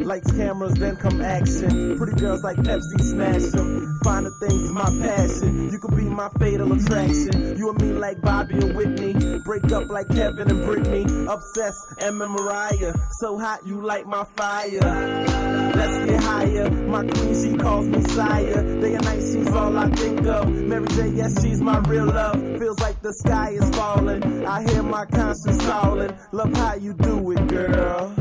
Lights, cameras, then come action. Pretty girls like Pepsi, smash them. Finer things is my passion. You could be my fatal attraction. You and me like Bobby and Whitney. Break up like Kevin and Britney. Obsessed, Emma Mariah. So hot you light my fire. Let's get higher. My queen, she calls me sire. Day and night, she's all I think of. Mary J, yes, she's my real love. Feels like the sky is falling. I hear my conscience calling. Love how you do it, girl.